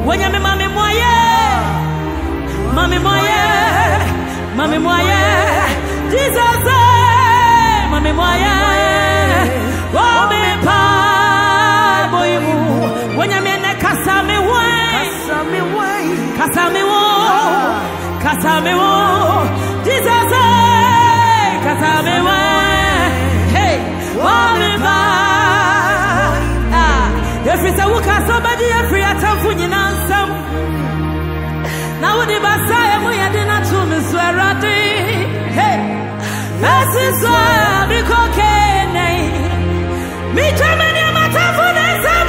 When you mami moye, mami moye, mami moye, Jesus, mami moye, oh me pa boyu. When you mene kasame way, kasame wo, kasame wo, Jesus, kasame way, hey, oh me pa. Every time we cast somebody, every time we need answer. Now the Messiah, we are not to miss where I do. Hey, this is why we cocaine. Me Germany, I'm a tough one.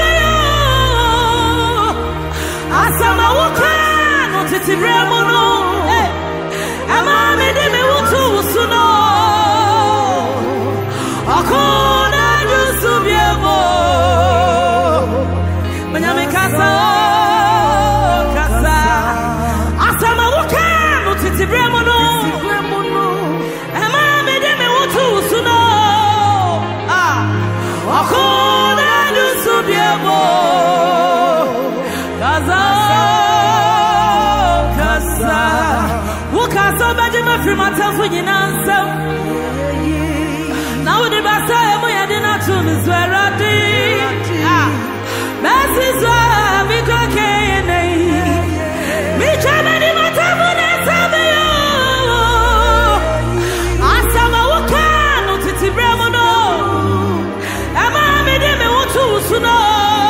Asama wuka, no titi bremono. Hey, ama me de me wutu suno. Akona dusu biemo. Kasa, kasa, asama wuka, no titi bremono. Ema me de me wutu suno. Akona dusu biemo. Kasa, kasa, wuka so baje me free my time for you answer. Now the basa emo ya de na to me swear this is why we cocaine. Me Germany, my tabune sabeyo. Asama wuka, no titi bremono. Ema me de me wutu suno.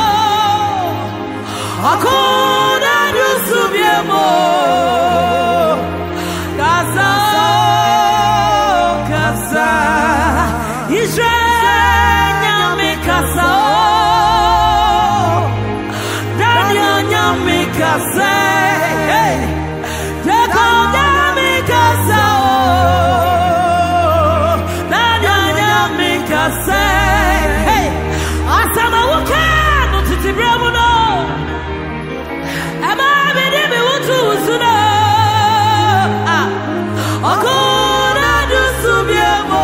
Akona dusu biemo. Kasa, kasa. Israel nyame kasa. Kasa, hey, Jacob Kasa, Nanya Kasa, hey, Asama wuka, no titi bremono, Ema me de me wutu suno, Akona dusu biemo,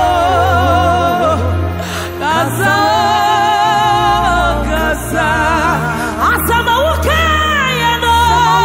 Kasa, kasa, Asama wuka.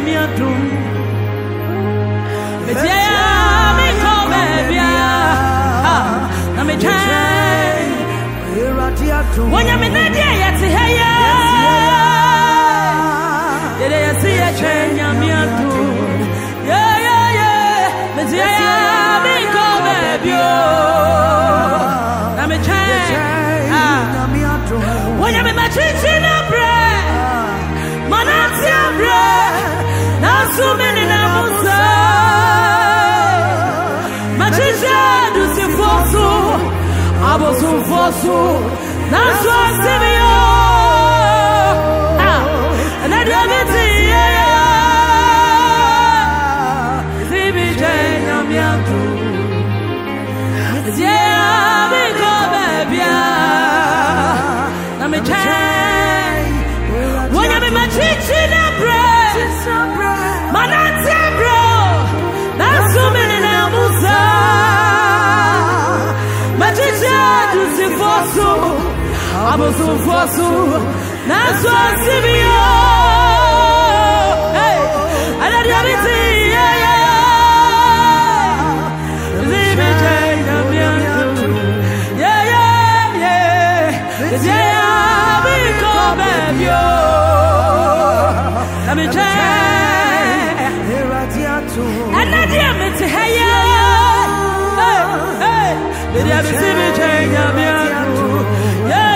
When I'm in the day, I say, hey, did I see a change? I'm your too. Yeah. Let's see, I'm called baby. I'm a change. When I'm in my kitchen, I'm bread. Manatia bread. Now, so many numbers. My kitchen, do see for so. I was so for so. That's why I see me and I don't get to see me change. I'm young too. Yeah, we go baby. I'm a change. When I'm in my kitchen, I'm bread. Man, I'm bro. That's so many numbers. My teacher does it for so. I was so for so. That's why I see me. Hey, I don't have it. See me change. Yeah. We come back, yo. Let me change. And I didn't mean to hear you. Hey. Did you ever see me change? Yeah.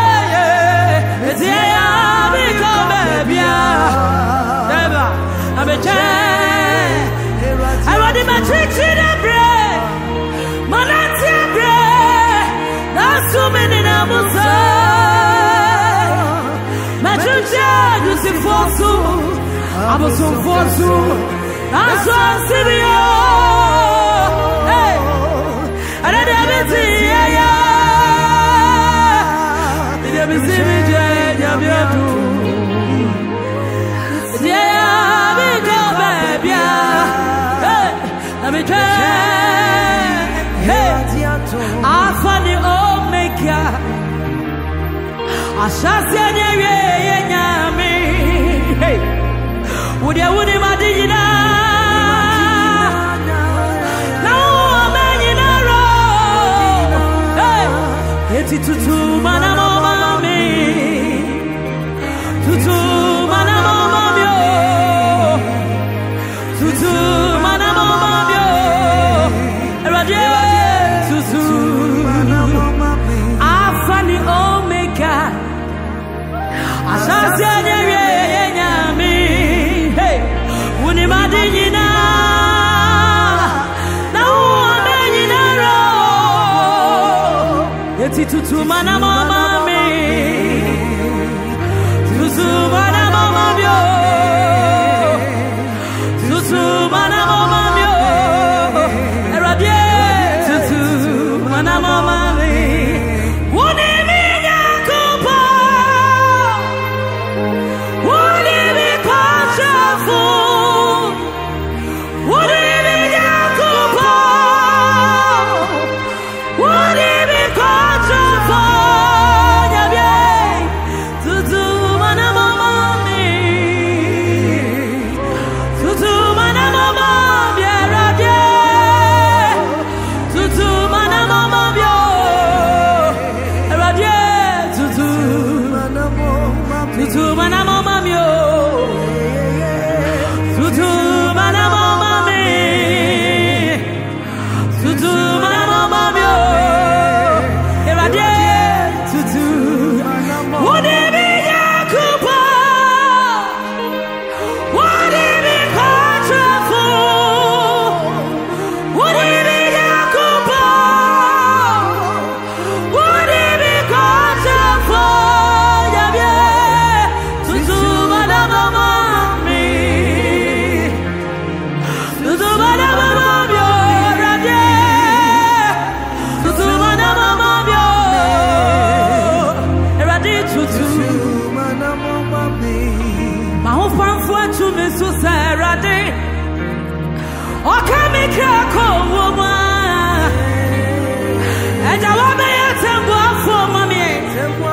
We come back, never. I'm a change. I want my church in a bread. Manatia bread. That's so many numbers. My church is in force. I was so force. That's why I see me. Hey, I don't have it. Did you ever see me change? Yeah, we go baby. Hey, let me try. Hey, I find the Omega. I shall see you. Hey, would you imagine? No, man, you know. Hey, it's to manamo. Tutu manamo mabio, radio tutu. Alpha and Omega. Asasi anywe nyami. Hey, wuni madinina. Na uamenina ro. Yeti tutu manamo mami. Tutu manamo mabio. Tutu manamo mabio. Radio tutu manamo mami. Wuni minya kupa. Wuni mi kachafu. Wuni minya kupa. Wuni mi kachafu.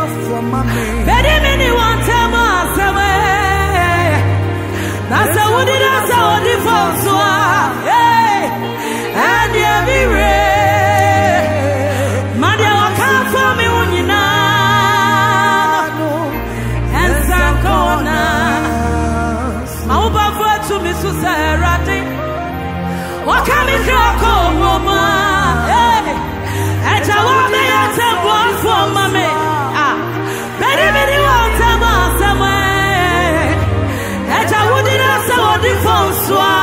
That's so serati. Wakami krako woma. Eja wame yate one for mame. Many want to. Eja wudi na sa wodi fonswa.